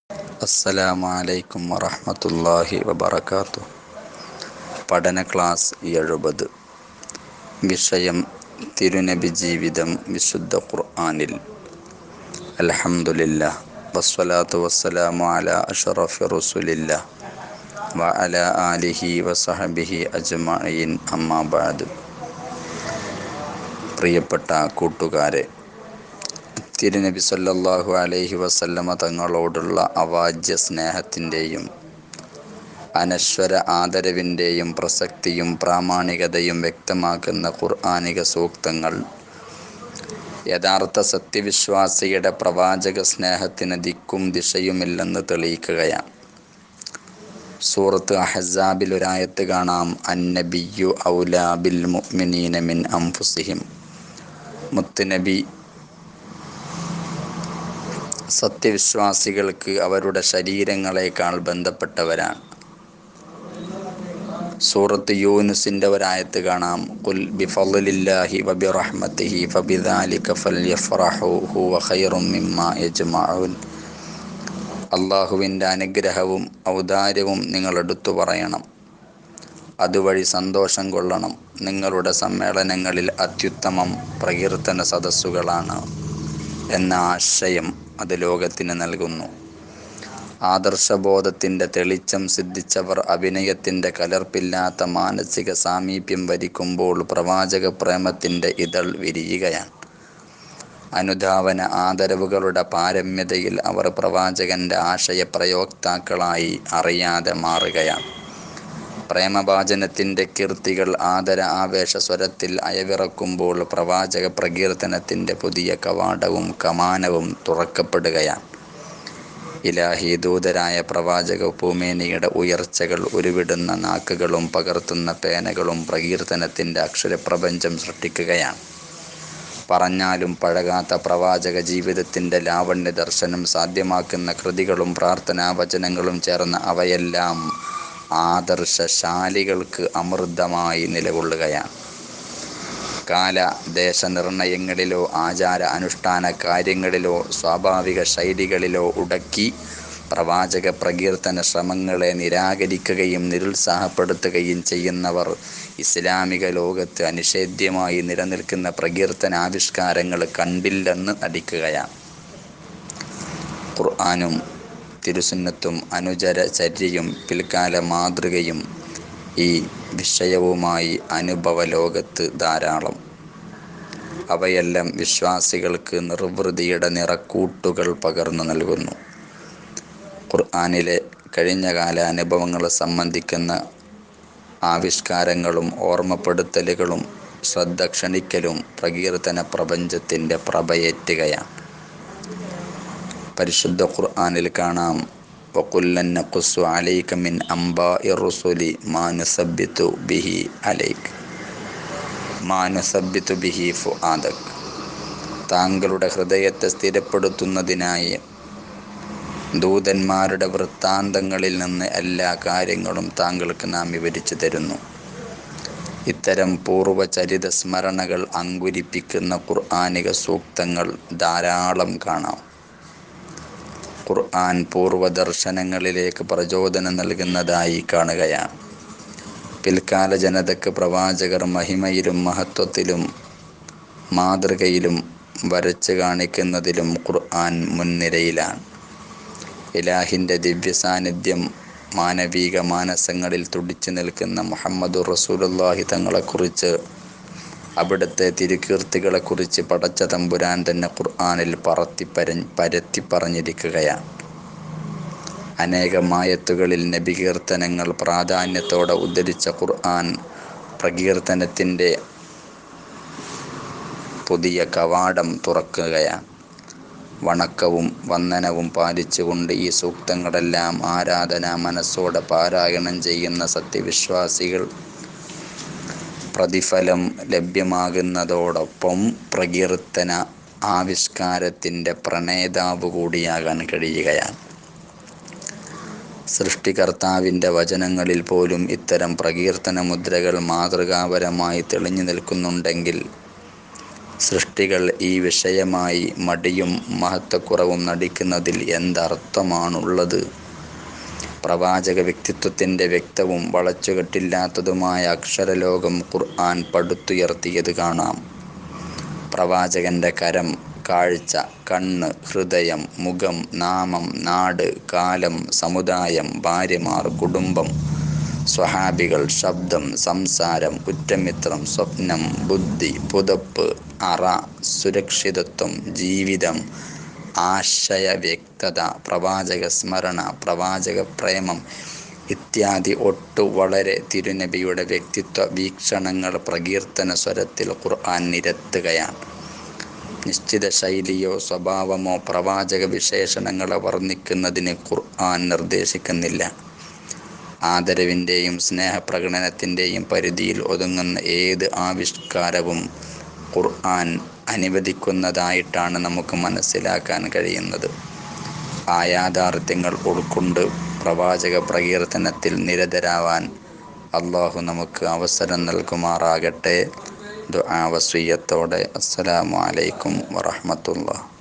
അസ്സലാമു അലൈക്കും വറഹ്മത്തുള്ളാഹി വബറകാതുഹു. പഠന ക്ലാസ് 70. വിഷയം തിരുനബി ജീവിതം വിശുദ്ധ ഖുർആനിൽ. അൽഹംദുലില്ലാഹ് വസ്സലാത്തു വസ്സലാമു അലാ അഷ്റഫി റസൂലില്ലാഹ് വഅലാ ആലിഹി വസഹബിഹി അജ്മഈൻ. അമ്മാ ബഅദ്. പ്രിയപ്പെട്ട കൂട്ടുകാരെ, തിരുനബി സല്ലല്ലാഹു അലൈഹി വസല്ലമ തങ്ങളോടുള്ള അവാജ്യ സ്നേഹത്തിൻ്റെയും അനശ്വര ആദരവിൻ്റെയും പ്രസക്തിയും പ്രാമാണികതയും വ്യക്തമാക്കുന്ന ഖുർആനിക സൂക്തങ്ങൾ യഥാർത്ഥ സത്യവിശ്വാസിയുടെ പ്രവാചക സ്നേഹത്തിന് ദിക്കും ദിശയുമില്ലെന്ന് തെളിയിക്കുകയാണ്. സൂറത്ത് അഹ്സാബിൽ ഒരായത്ത് കാണാം, അന്നബിയ്യു ഔലാ ബിൽ മുഅ്മിനീന മിൻ അൻഫുസിഹിം. മുത്തുനബി സത്യവിശ്വാസികൾക്ക് അവരുടെ ശരീരങ്ങളെക്കാൾ ബന്ധപ്പെട്ടവരാണ്. സൂറത്ത് യൂനുസിൻ്റെ ഒരായത്ത് കാണാം, ഖുൽ ബിഫളില്ലാഹി വബിറഹ്മതിഹി ഫബിദാലിക ഫൽയഫ്റഹു ഹുവ ഖൈറും മിമ്മാ യജ്മഊൻ. അള്ളാഹുവിൻ്റെ അനുഗ്രഹവും ഔദാര്യവും നിങ്ങൾ എടുത്തു പറയണം, അതുവഴി സന്തോഷം കൊള്ളണം. നിങ്ങളുടെ സമ്മേളനങ്ങളിൽ അത്യുത്തമം പ്രകീർത്തന സദസ്സുകളാണ് എന്ന ആശയം അത് ലോകത്തിന് നൽകുന്നു. ആദർശബോധത്തിൻ്റെ തെളിച്ചം സിദ്ധിച്ചവർ അഭിനയത്തിൻ്റെ കലർപ്പില്ലാത്ത മാനസിക സാമീപ്യം വരിക്കുമ്പോൾ പ്രവാചക പ്രേമത്തിൻ്റെ ഇതൾ വിരിയുകയാണ്. അനുധാവന ആദരവുകളുടെ പാരമ്യതയിൽ അവർ പ്രവാചകൻ്റെ ആശയപ്രയോക്താക്കളായി അറിയാതെ മാറുകയാണ്. പ്രേമഭാജനത്തിൻ്റെ കീർത്തികൾ ആദര ആവേശ സ്വരത്തിൽ അയവിറക്കുമ്പോൾ പ്രവാചക പ്രകീർത്തനത്തിൻ്റെ പുതിയ കവാടവും കമാനവും തുറക്കപ്പെടുകയാണ്. ഇലാഹി ദൂതരായ പ്രവാചക ഭൂമേനിയുടെ ഉയർച്ചകൾ ഉരുവിടുന്ന നാക്കുകളും പകർത്തുന്ന പേനകളും പ്രകീർത്തനത്തിൻ്റെ അക്ഷരപ്രപഞ്ചം സൃഷ്ടിക്കുകയാണ്. പറഞ്ഞാലും പഴകാത്ത പ്രവാചക ജീവിതത്തിൻ്റെ ലാവണ്യ ദർശനം സാധ്യമാക്കുന്ന കൃതികളും പ്രാർത്ഥനാവചനങ്ങളും ചേർന്ന അവയെല്ലാം ആദർശശാലികൾക്ക് അമൃതമായി നിലകൊള്ളുകയാണ്. കാല ദേശ നിർണയങ്ങളിലോ ആചാര അനുഷ്ഠാന കാര്യങ്ങളിലോ സ്വാഭാവിക ശൈലികളിലോ ഉടക്കി പ്രവാചക പ്രകീർത്തന ശ്രമങ്ങളെ നിരാകരിക്കുകയും നിരുത്സാഹപ്പെടുത്തുകയും ചെയ്യുന്നവർ ഇസ്ലാമിക ലോകത്ത് അനിഷേധ്യമായി നിലനിൽക്കുന്ന പ്രകീർത്തനാവിഷ്കാരങ്ങൾ കണ്ടില്ലെന്ന് നടിക്കുകയാണ്. ഖുർആനും തിരുസുന്നത്തും അനുചരചര്യയും പിൽക്കാല മാതൃകയും ഈ വിഷയവുമായി അനുഭവ ലോകത്ത് ധാരാളം. അവയെല്ലാം വിശ്വാസികൾക്ക് നിർവൃതിയുടെ നിറക്കൂട്ടുകൾ പകർന്നു നൽകുന്നു. ഖുർആനിലെ കഴിഞ്ഞകാല അനുഭവങ്ങളെ സംബന്ധിക്കുന്ന ആവിഷ്കാരങ്ങളും ഓർമ്മപ്പെടുത്തലുകളും ശ്രദ്ധ ക്ഷണിക്കലും പ്രകീർത്തന പ്രപഞ്ചത്തിൻ്റെ പ്രഭയേറ്റുകയാണ്. പരിശുദ്ധ ഖുർആനിൽ കാണാം, വകുല്ലൻ നഖുസ്സു അലൈക മിൻ അംബാഇ റുസുലി മാ നുസബ്ബിതു ബിഹി ഫുആദക്. താങ്കളുടെ ഹൃദയത്തെ സ്ഥിരപ്പെടുത്തുന്നതിനായി ദൂതന്മാരുടെ വൃത്താന്തങ്ങളിൽ നിന്ന് എല്ലാ കാര്യങ്ങളും താങ്കൾക്ക് നാം വിവരിച്ചു തരുന്നു. ഇത്തരം പൂർവചരിത സ്മരണകൾ അങ്കുരിപ്പിക്കുന്ന ഖുർആനിക സൂക്തങ്ങൾ ധാരാളം കാണാം. ഖുർആൻ പൂർവദർശനങ്ങളിലേക്ക് പ്രചോദനം നൽകുന്നതായി കാണുകയാണ്. പിൽക്കാല ജനതയ്ക്ക് പ്രവാചകർ മഹിമയിലും മഹത്വത്തിലും മാതൃകയിലും വരച്ച് കാണിക്കുന്നതിലും ഖുർആൻ മുൻനിരയിലാണ്. ഇലാഹിൻ്റെ ദിവ്യ സാന്നിധ്യം മാനവിക മാനസങ്ങളിൽ തുടിച്ചു നിൽക്കുന്ന മുഹമ്മദുർ റസൂലുള്ളാഹി തങ്ങളെക്കുറിച്ച്, അവിടുത്തെ തിരുകീർത്തികളെക്കുറിച്ച് പടച്ച തമ്പുരാൻ തന്നെ ഖുർആനിൽ പരത്തി പറഞ്ഞിരിക്കുകയാണ്. അനേകം ആയത്തുകളിൽ നബി കീർത്തനങ്ങൾ പ്രാധാന്യത്തോടെ ഉദ്ധരിച്ച ഖുർആൻ പ്രകീർത്തനത്തിൻ്റെ പുതിയ കവാടം തുറക്കുകയാണ്. വണക്കവും വന്ദനവും പാലിച്ചുകൊണ്ട് ഈ സൂക്തങ്ങളെല്ലാം ആരാധനാ മനസ്സോടെ പാരായണം ചെയ്യുന്ന സത്യവിശ്വാസികൾ പ്രതിഫലം ലഭ്യമാകുന്നതോടൊപ്പം പ്രകീർത്തന ആവിഷ്കാരത്തിൻ്റെ പ്രണേതാവ് കൂടിയാകാൻ കഴിയുകയാണ്. സൃഷ്ടികർത്താവിൻ്റെ വചനങ്ങളിൽ പോലും ഇത്തരം പ്രകീർത്തന മുദ്രകൾ മാതൃകാപരമായി തെളിഞ്ഞു നിൽക്കുന്നുണ്ടെങ്കിൽ സൃഷ്ടികൾ ഈ വിഷയമായി മടിയും മഹത്വക്കുറവും നടിക്കുന്നതിൽ എന്തർത്ഥമാണുള്ളത്? പ്രവാചക വ്യക്തിത്വത്തിൻ്റെ വ്യക്തവും വളച്ചുകെട്ടില്ലാത്തതുമായ അക്ഷരലോകം ഖുർആൻ പടുത്തുയർത്തിയത് കാണാം. പ്രവാചകൻ്റെ കരം, കാഴ്ച, കണ്ണ്, ഹൃദയം, മുഖം, നാമം, നാട്, കാലം, സമുദായം, ഭാര്യമാർ, കുടുംബം, സ്വഹാബികൾ, ശബ്ദം, സംസാരം, ഉറ്റമിത്രം, സ്വപ്നം, ബുദ്ധി, പുതപ്പ്, അറ, സുരക്ഷിതത്വം, ജീവിതം, ആശയവ്യക്തത, പ്രവാചക സ്മരണ, പ്രവാചക പ്രേമം ഇത്യാദി വളരെ തിരുനബിയുടെ വ്യക്തിത്വ വീക്ഷണങ്ങൾ പ്രകീർത്തന സ്വരത്തിൽ ഖുർആൻ നിരത്തുകയാണ്. നിശ്ചിത ശൈലിയോ സ്വഭാവമോ പ്രവാചക വിശേഷണങ്ങളെ വർണ്ണിക്കുന്നതിന് ഖുർആൻ നിർദ്ദേശിക്കുന്നില്ല. ആദരവിൻ്റെയും സ്നേഹപ്രകടനത്തിൻ്റെയും പരിധിയിൽ ഒതുങ്ങുന്ന ഏത് ആവിഷ്കാരവും ഖുർആൻ അനുവദിക്കുന്നതായിട്ടാണ് നമുക്ക് മനസ്സിലാക്കാൻ കഴിയുന്നത്. ആ യാഥാർത്ഥ്യങ്ങൾ ഉൾക്കൊണ്ട് പ്രവാചക പ്രകീർത്തനത്തിൽ നിരതരാവാൻ അല്ലാഹു നമുക്ക് അവസരം നൽകുമാറാകട്ടെ. ദുആ വസിയ്യത്തോടെ അസ്സലാമു അലൈക്കും വറഹ്മത്തുള്ളാഹി.